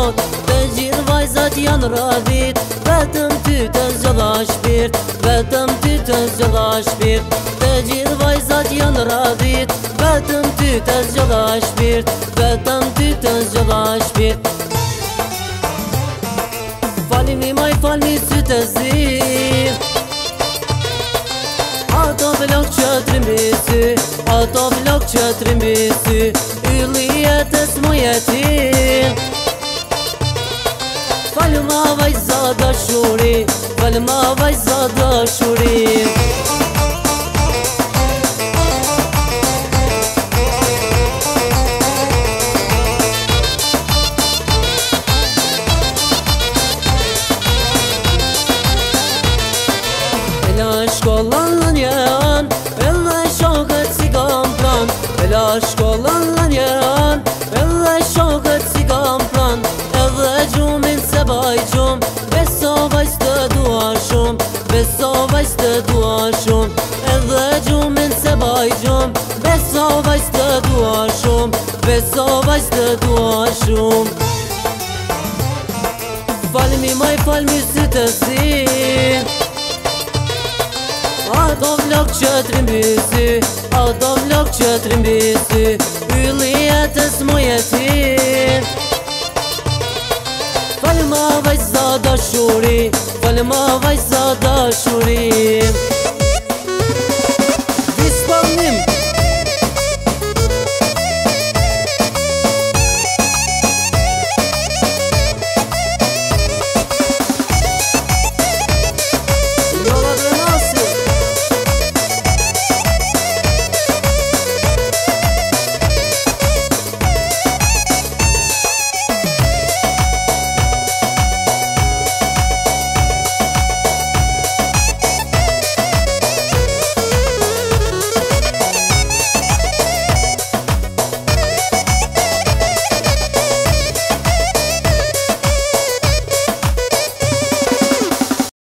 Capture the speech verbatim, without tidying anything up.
plot Të gjithë vajzat janë radhit Vetëm ty të zgjodha shpirt Vetëm ty të zgjodha shpirt Të gjithë vajzat janë radhit Vetëm ty të zgjodha shpirt Vetëm ty të zgjodha shpirt Falini maj falni sy të zi Ato vlog që trimbisi Ato vlog që trimbisi Ylli jetës mu jetin Falë ma vajza dashuri Falë ma vajza dashuri Shkollën janë, edhe shokët si kam plan Ela shkollën janë, edhe shokët si kam plan Edhe gjumin se baj gjum Beso vajz të dua shumë Beso vajz të dua shumë Edhe gjumin se baj gjum Beso vajz të dua shumë Beso vajz të dua shumë Falmi maj falmi sy të si Ato vlog që trimbisi Ato vlog që trimbisi Ylli jetës mu jetin Falë ma vajza dashuri Falë ma vajza dashuri